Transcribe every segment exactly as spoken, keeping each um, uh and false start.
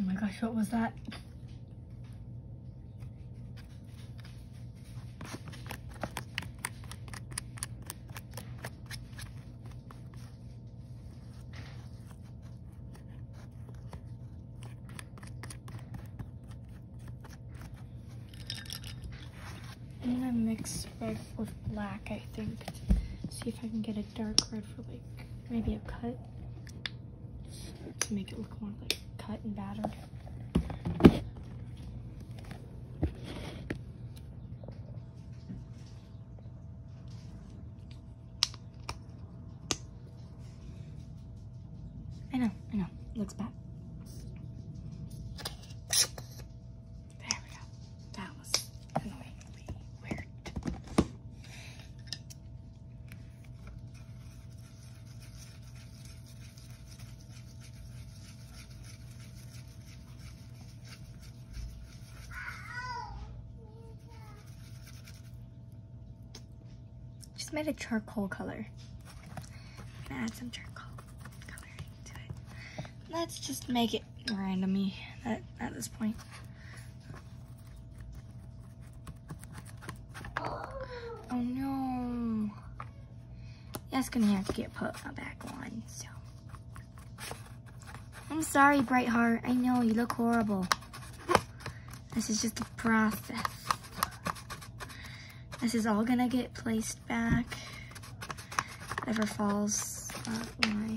Oh my gosh, what was that? I'm gonna mix red with black, I think, to see if I can get a dark red for like maybe a cut, to make it look more like cut and battered. I know, I know, looks bad. There we go. That was annoyingly weird. Just made a charcoal color. I'm gonna add some charcoal color to it. Let's just make it randomy at, at this point. Oh no. That's gonna have to get put back on, so. I'm sorry, Brightheart. I know, you look horrible. This is just a process. This is all gonna get placed back. Whatever falls uh, when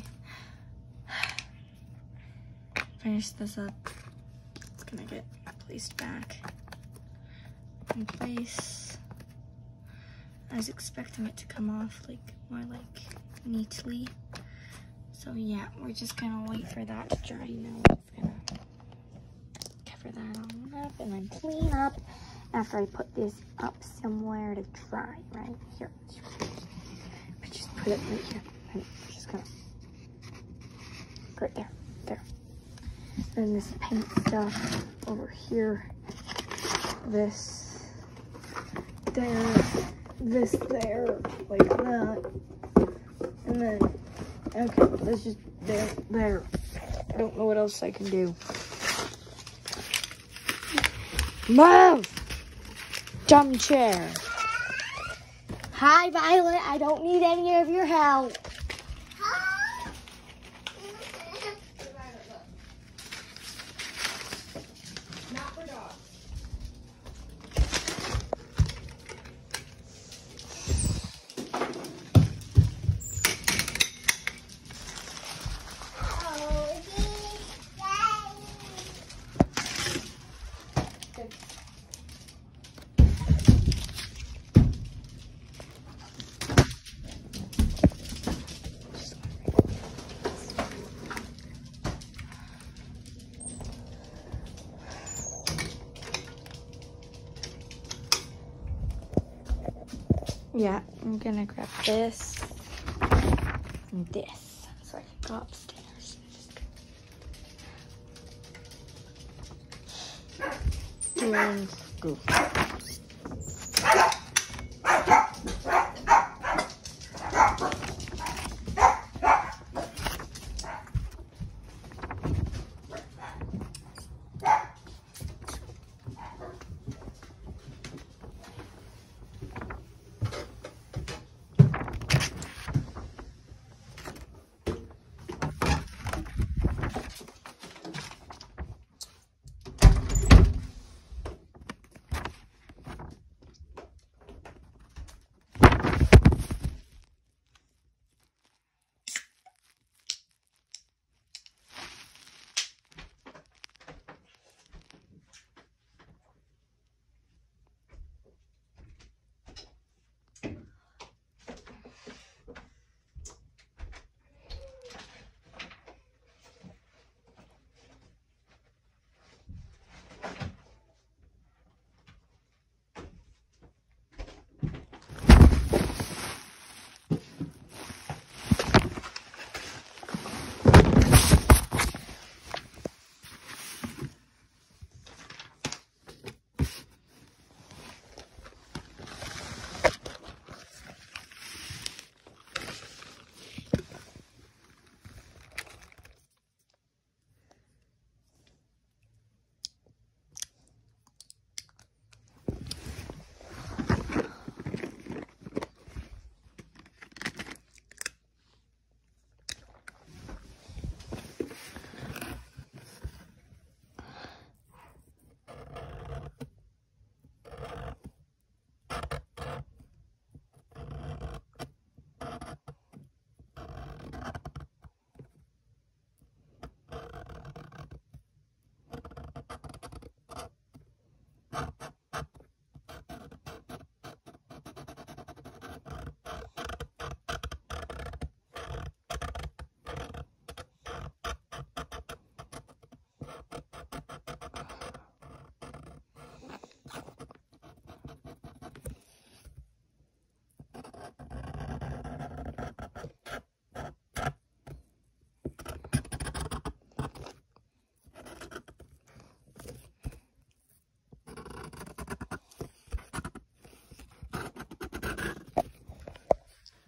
I finish this up, it's gonna get placed back in place. I was expecting it to come off like more like neatly. So yeah, we're just gonna wait for that to dry now. I'm gonna cover that all up and then clean up after I put this up somewhere to dry, right here. I just put it right here. I'm just gonna right there, there. And this paint stuff over here. This there, this there, like that. And then, okay, this just there, there. I don't know what else I can do. Move! Dumb chair. Hi, Violet. I don't need any of your help. Not for dogs. Yeah, I'm gonna grab this and this so I can go upstairs. And go.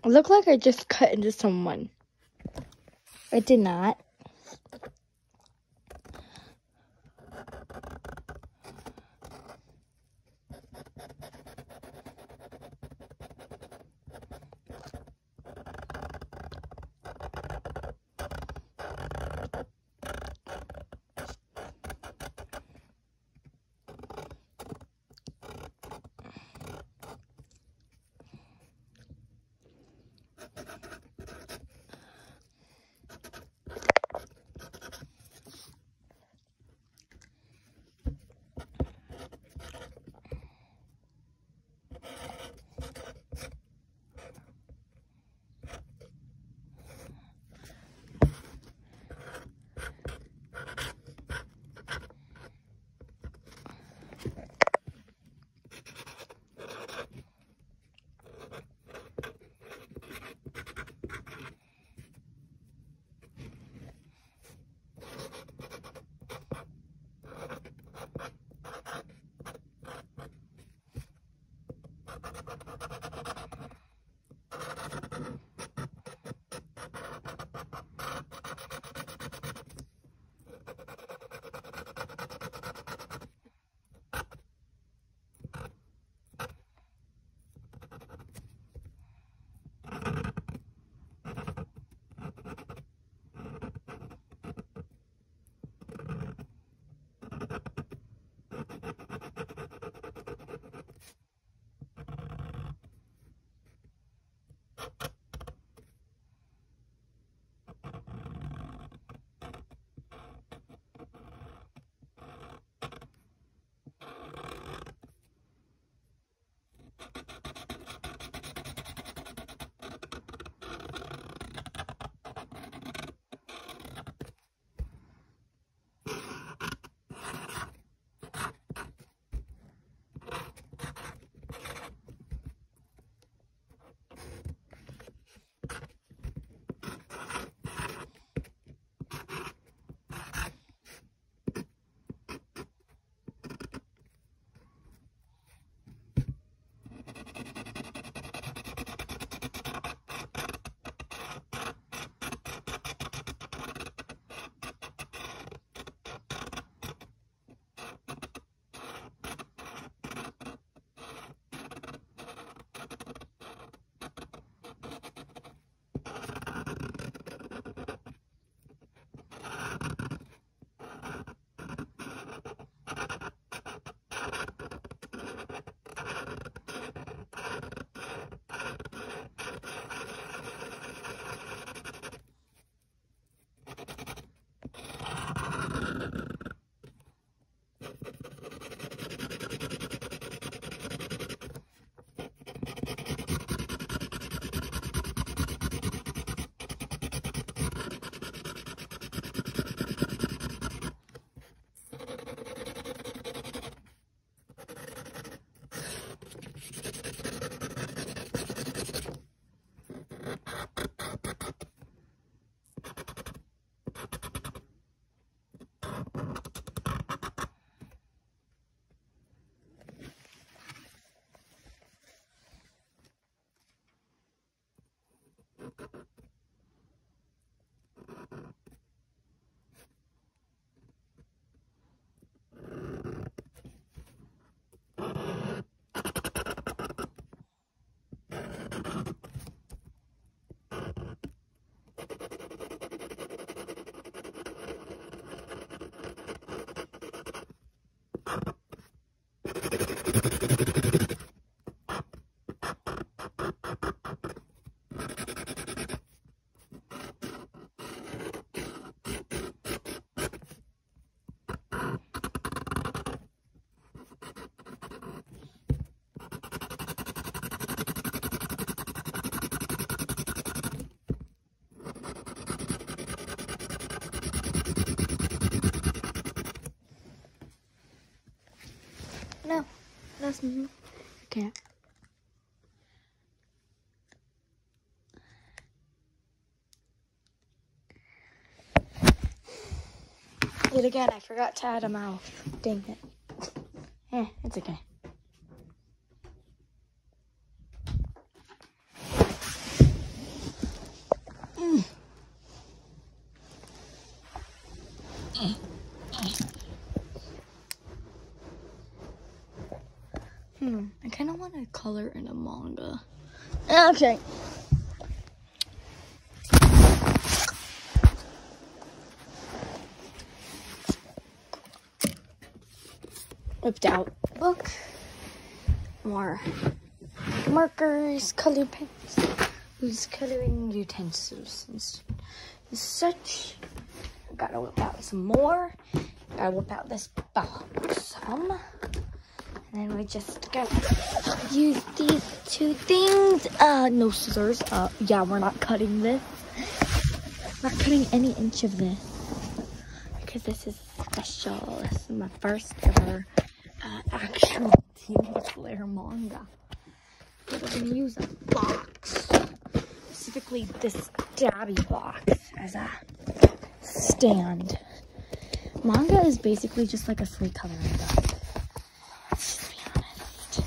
It looked like I just cut into someone. It did not. No, that's I can't. Yet again, I forgot to add a mouth. Dang it. Eh, it's okay. color in a manga. Okay. Whipped out book. More markers, color pens, use coloring utensils and such. Gotta whip out some more. Gotta whip out this box some. And then we just gotta use these two things. Uh, no scissors. Uh, yeah, we're not cutting this. Not cutting any inch of this. Because this is special. This is my first ever uh, actual Demon Slayer manga. We're gonna use a box. Specifically this daddy box as a stand. Manga is basically just like a free coloring book. Let's just be honest.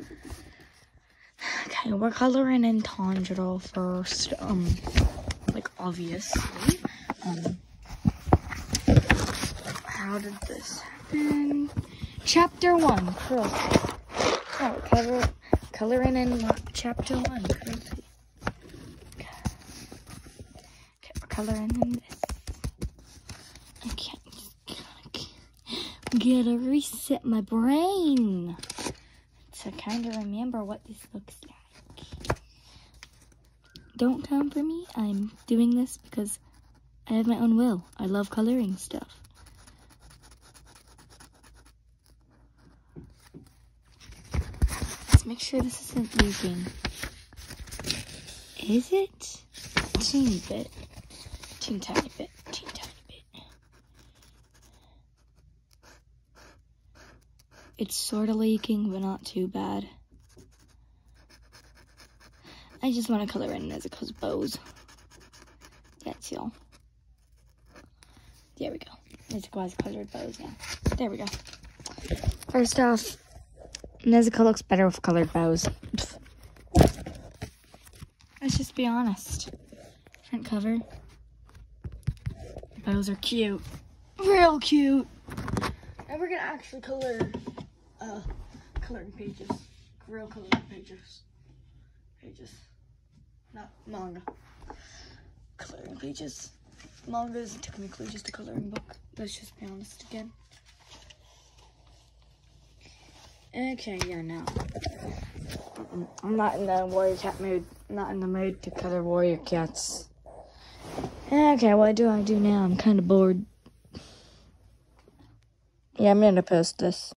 Okay, we're coloring in Tanjiro first. Um, like obviously. Um, how did this happen? Chapter one, cruelty. Oh, color, coloring in chapter one, cruelty. Okay, we're coloring in this. Okay, gotta reset my brain to kind of remember what this looks like. Don't come for me. I'm doing this because I have my own will. I love coloring stuff. Let's make sure this isn't leaking. Is it? Teeny bit. Teeny tiny bit. Teeny tiny bit. It's sort of leaking, but not too bad. I just want to color in Nezuko's bows. That's all. There we go. Nezuko has colored bows now. There we go. First off, Nezuko looks better with colored bows. Let's just be honest. Front cover. Bows are cute. Real cute. And we're gonna actually color uh coloring pages. Real coloring pages. Pages. Not manga. Coloring pages. Manga is technically just a coloring book. Let's just be honest again. Okay, yeah, no. I'm not in the warrior cat mood. I'm not in the mood to color warrior cats. Okay, what do I do now? I'm kind of bored. Yeah, I'm gonna post this.